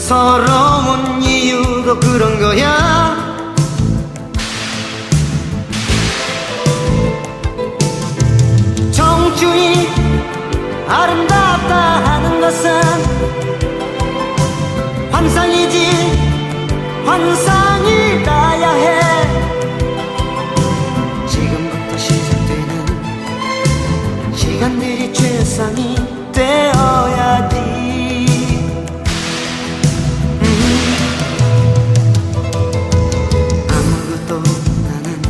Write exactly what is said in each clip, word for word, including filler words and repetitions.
서러운 이유도 그런 거야. 청춘이 아름답다 하는 것은 환상이지 환상이라야 해. 지금부터 시작되는 시간들이 최상이 되어야지. 음. 아무것도 나는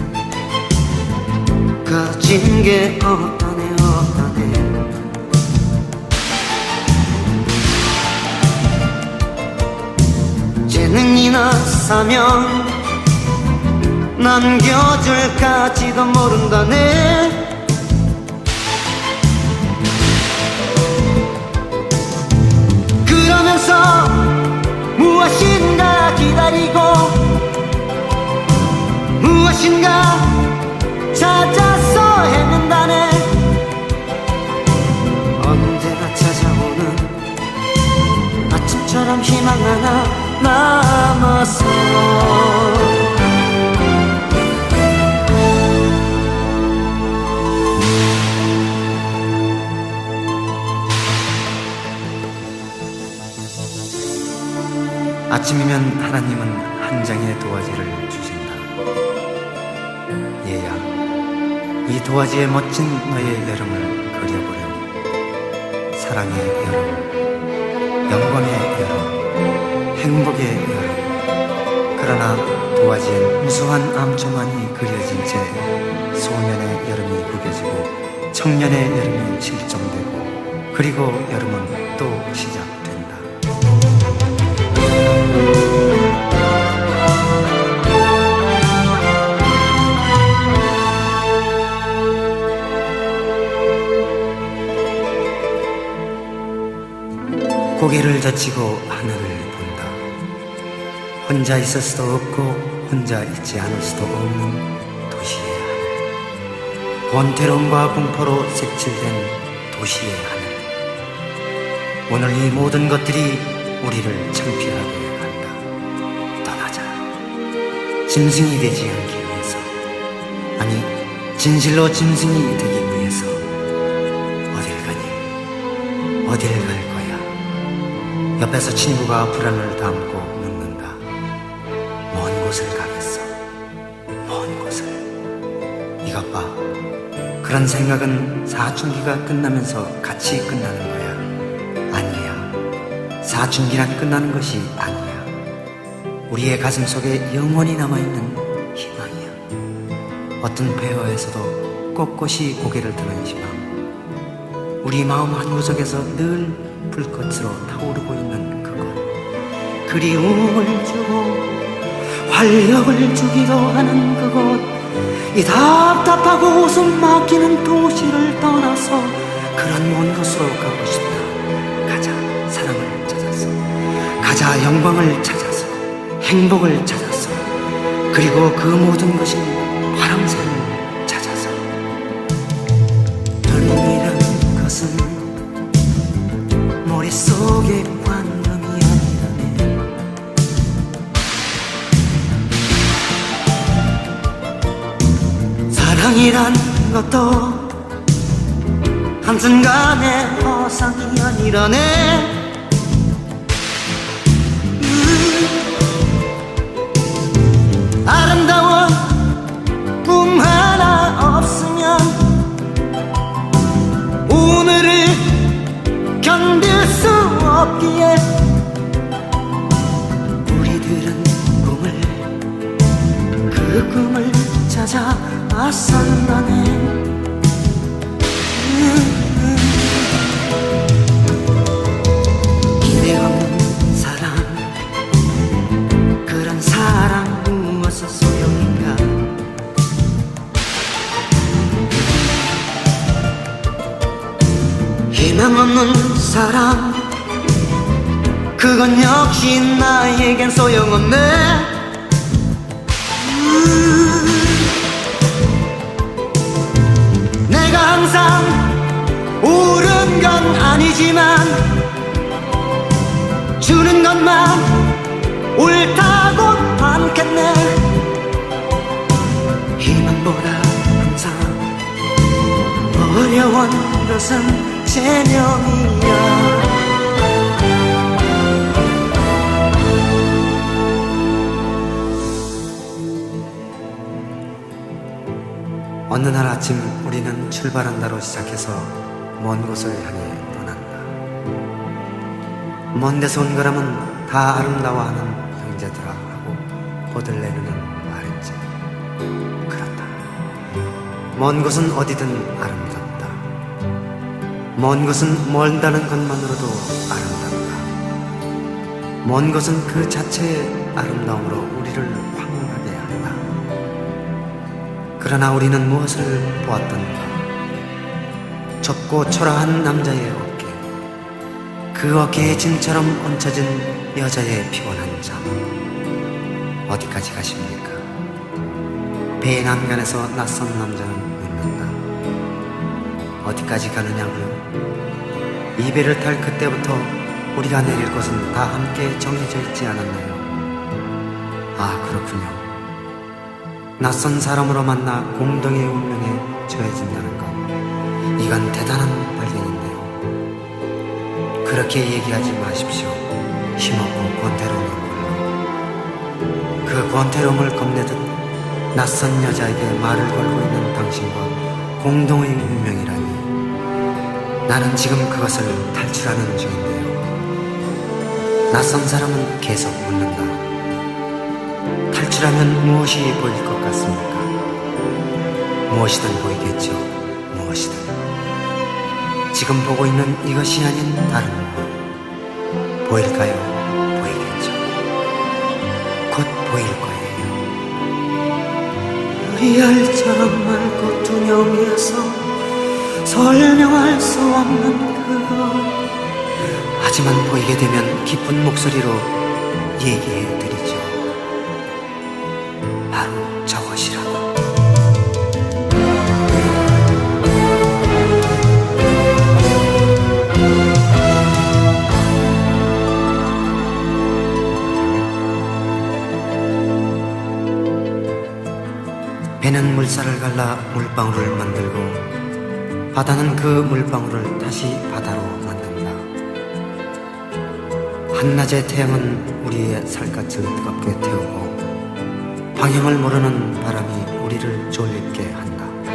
가진 게 없다네 없다네. 재능이나 사명 남겨줄까지도 모른다네. 그러면서 무엇인가 기다리고 무엇인가 찾아서 헤맨다네. 언제나 찾아오는 아침처럼 희망 하나 남았어. 아침이면 하나님은 한 장의 도화지를 주신다. 얘야, 이 도화지에 멋진 너의 여름을 그려보렴. 사랑의 여름, 영광의 여름, 행복의 여름. 그러나 도화지엔 무수한 암초만이 그려진 채 소년의 여름이 구겨지고 청년의 여름이 실종되고 그리고 여름은 또 시작된다. 고개를 젖히고 하늘을 본다. 혼자 있을 수도 없고 혼자 있지 않을 수도 없는 도시의 하늘. 권태로움과 공포로 색칠된 도시의 하늘. 오늘 이 모든 것들이 우리를 창피하게 한다. 떠나자. 짐승이 되지 않기 위해서, 아니 진실로 짐승이 되기 위해서. 어딜 가니? 어딜 갈 거야? 옆에서 친구가 불안을 담고 묻는다. 먼 곳을 가겠어. 먼 곳을. 이것 봐. 그런 생각은 사춘기가 끝나면서 같이 끝나는 거야. 아니야. 사춘기란 끝나는 것이 아니야. 우리의 가슴 속에 영원히 남아있는 희망이야. 어떤 폐허에서도 꼿꼿이 고개를 드는 희망. 우리 마음 한구석에서 늘 불꽃으로 타오르고 있는 그것. 그리움을 주고 활력을 주기도 하는 그곳. 이 답답하고 웃음 막히는 도시를 떠나서 그런 먼 곳으로 가고 싶다. 가자. 사랑을 찾아서, 가자. 영광을 찾아서, 행복을 찾아서, 그리고 그 모든 것이 바람샘을 찾아서. 젊음이란 것은 머릿속에 관념이 아니라네. 사랑이란 것도 한순간의 허상이 아니라네. 음, 아름다운 꿈 하나 없으면 오늘을 견딜 수 없기에 우리들은 꿈을, 그 꿈을 찾아 맞선다네. 기대 없는 사랑, 그런 사랑 무엇의 소용인가. 희망 없는 사랑, 그건 역시 나에겐 소용없네. 내가 항상 옳은 건 아니지만 주는 것만 옳다곤 않겠네. 희망보다 항상 어려운 것은 제명이야. 어느 날 아침 우리는 출발한다로 시작해서 먼 곳을 향해 떠난다. 먼 데서 온 거라면 다 아름다워하는 형제들아 하고 보들레르는 말했지. 그렇다. 먼 곳은 어디든 아름답다. 먼 곳은 멀다는 것만으로도 아름답다. 먼 곳은 그 자체의 아름다움으로 우리를 황홀하게 한다. 그러나 우리는 무엇을 보았던가? 좁고 초라한 남자의 어깨, 그 어깨에 짐처럼 얹혀진 여자의 피곤한 잠. 어디까지 가십니까? 배의 난간에서 낯선 남자는 묻는다. 어디까지 가느냐고요? 이 배를 탈 그때부터 우리가 내릴 곳은 다 함께 정해져 있지 않았나요? 아, 그렇군요. 낯선 사람으로 만나 공동의 운명에 처해진다는 것, 이건 대단한 발견인데요. 그렇게 얘기하지 마십시오. 힘없고 권태로운 걸로. 그 권태로움을 겁내듯 낯선 여자에게 말을 걸고 있는 당신과 공동의 운명이라니. 나는 지금 그것을 탈출하는 중인데요. 낯선 사람은 계속 묻는다. 탈출하면 무엇이 보일 것 같습니까? 무엇이든 보이겠죠. 무엇이든. 지금 보고 있는 이것이 아닌 다른 무엇. 보일까요? 보이겠죠. 곧 보일 거예요. 리알처럼 맑고 투명해서 설명할 수 없는 그것. 하지만 보이게 되면 기쁜 목소리로 얘기해 드리죠. 바로 저것이라고. 배는 물살을 갈라 물방울을 만들고 바다는 그 물방울을 다시 바다로 만든다. 한낮의 태양은 우리의 살갗을 뜨겁게 태우고 방향을 모르는 바람이 우리를 졸립게 한다.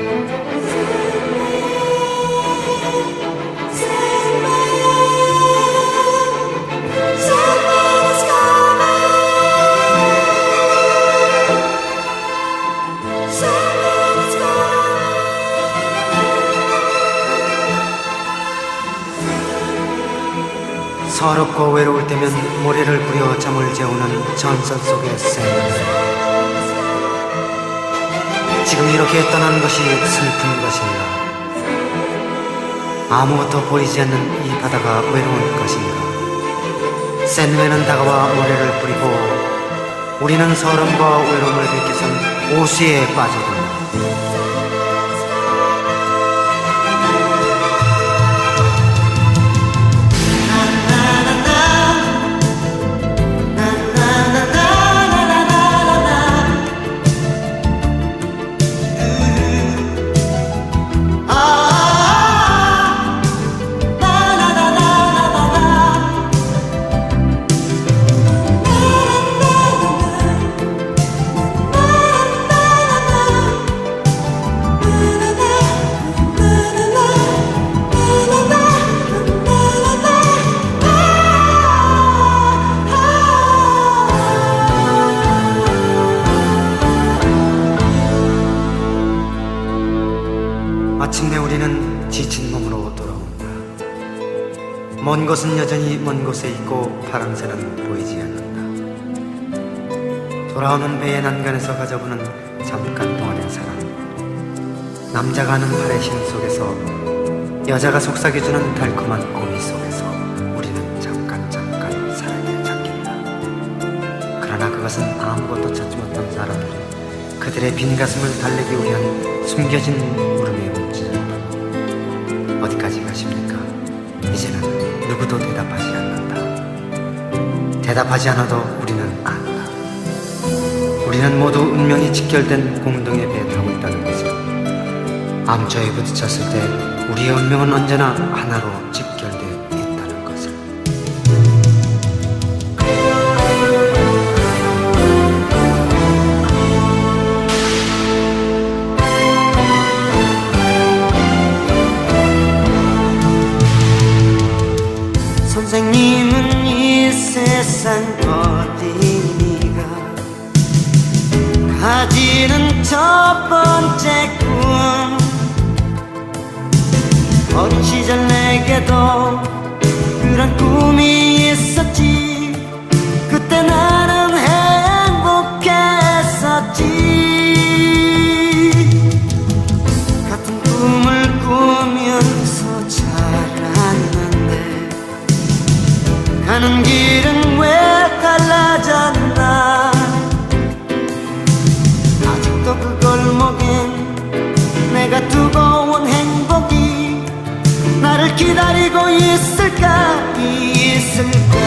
서럽고 외로울 때면 모래를 부려 잠을 재우는 전설 속의 샌들. 지금 이렇게 떠나는 것이 슬픈 것인가? 아무것도 보이지 않는 이 바다가 외로운 것인가? 샌웨는 다가와 모래를 뿌리고 우리는 서름과 외로움을 빗겨선 오수에 빠져든다. 마침내 우리는 지친 몸으로 돌아온다. 먼 곳은 여전히 먼 곳에 있고 파랑새는 보이지 않는다. 돌아오는 배의 난간에서 가져보는 잠깐 동안의 사랑. 남자가 하는 발의 힘 속에서, 여자가 속삭여주는 달콤한 고미 속에서 우리는 잠깐 잠깐 사랑에 잠긴다. 그러나 그것은 아무것도 찾지 못한 사람들이 그들의 빈 가슴을 달래기 위한 숨겨진 울음의 움찔. 어디까지 가십니까? 이제는 누구도 대답하지 않는다. 대답하지 않아도 우리는 안다. 우리는 모두 운명이 직결된 공동의 배에 타고 있다는 것을, 암초에 부딪혔을 때 우리의 운명은 언제나 하나로 직결되어 있다는 것을. 선생님은 이 세상 어디니가 가지는 첫 번째 꿈, 어린 시절 내게도 그런 꿈이 있었지. 그때 나는 행복했었지. 같은 꿈을 꾸면서 자랐는데 가는 길은 왜 달라졌나. 아직도 그 골목엔 내가 두고 온 행복이 나를 기다리고 있을까 있을까.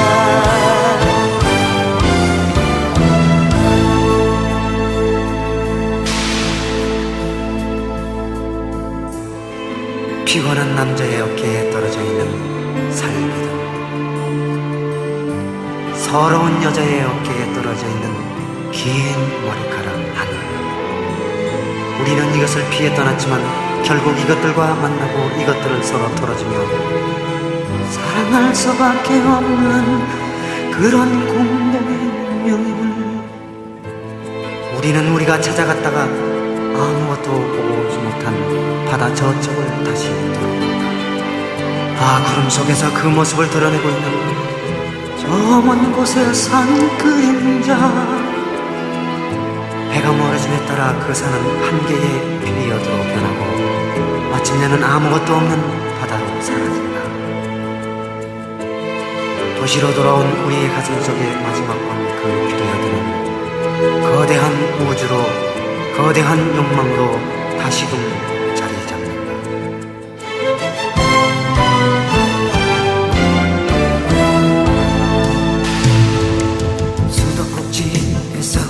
피곤한 남자의 어깨에 떨어져 있는 살비도, 서러운 여자의 어깨에 떨어져 있는 긴 머리카락 하나. 우리는 이것을 피해 떠났지만 결국 이것들과 만나고 이것들을 서로 털어주며 사랑할 수밖에 없는 그런 공동의 운명임을. 우리는 우리가 찾아갔다가 아무것도 보고 오지 못한 바다 저쪽을 다시 돌아온다. 아, 구름 속에서 그 모습을 드러내고 있는 저 먼 곳의 산 그림자. 해가 멀어짐에 따라 그 산은 한 개의 피리어드로 변하고 마침내는 아무것도 없는 바다로 사라진다. 도시로 돌아온 우리의 가슴 속의 마지막 번 그 피리어드는 거대한 우주로, 거대한 욕망으로 다시금 자리 잡는다. 수도꼭지에서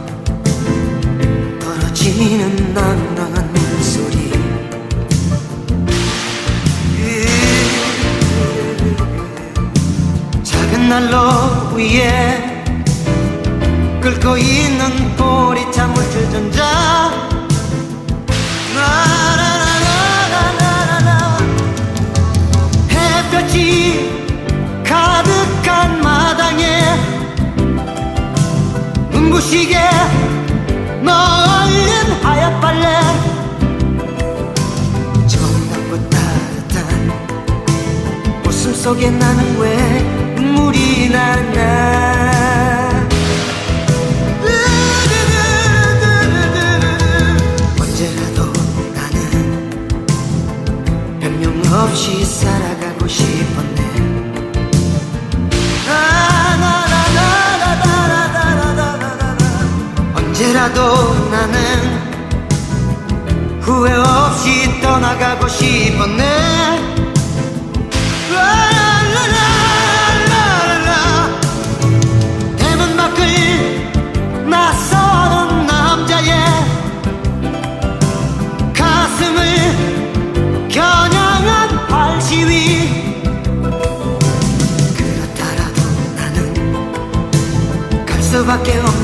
떨어지는 낭낭한 물소리, 작은 난로 위에 끓고 있는 보리차 물주전자. 나나나나나나나 햇볕이 가득한 마당에 눈부시게 널린 하얀 빨래. 처음 닦고 따뜻한 웃음 속에 나는 왜 눈물이 나나. 언제라도 나는 변명 없이 살아가고 싶었네. 언제라도 나는 후회 없이 떠나가고 싶었네. 대문 밖을 나서는 남자의 가슴을 겨냥한 발시위. 그렇다라도 나는 갈 수밖에 없